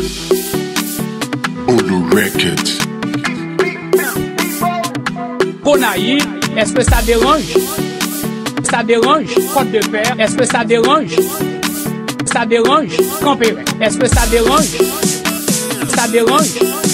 Olu Records. Konaï, est-ce que ça dérange? Ça dérange? Côte de fer, est-ce que ça dérange? Ça dérange? Campéret, est-ce que ça dérange? Ça dérange?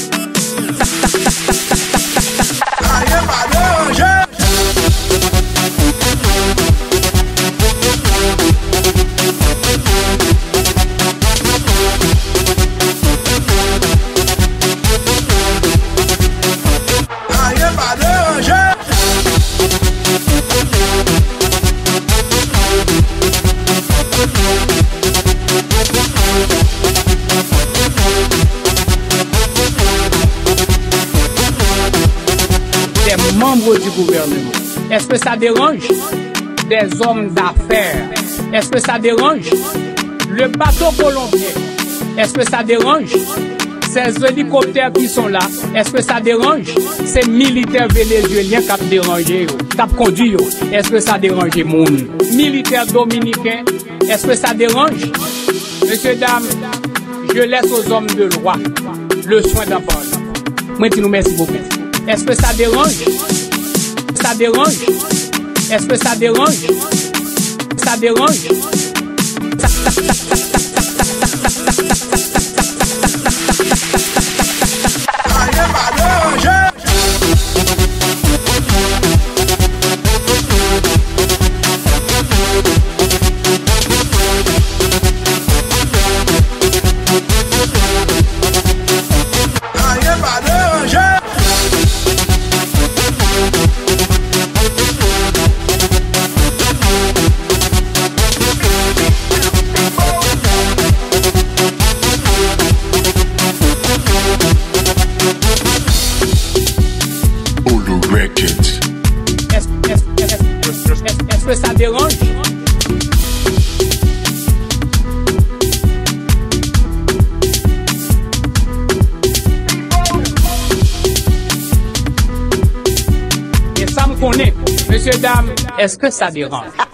Des membres du gouvernement. Est-ce que ça dérange? Des hommes d'affaires. Est-ce que ça dérange? Le bateau colombien. Est-ce que ça dérange? Ces hélicoptères qui sont là. Est-ce que ça dérange? Ces militaires vénézuéliens qui ont dérangé, qui ont conduit. Est-ce que ça dérange les monde? Militaires dominicains. Est-ce que ça dérange? Messieurs, dames, je laisse aux hommes de loi le soin d'en parler. Moi, je vous remercie beaucoup. Est-ce que ça dérange? Ça dérange? Est-ce que ça dérange? Ça dérange? Est-ce que ça dérange? Et ça me connaît, messieurs, dames, est-ce que ça dérange?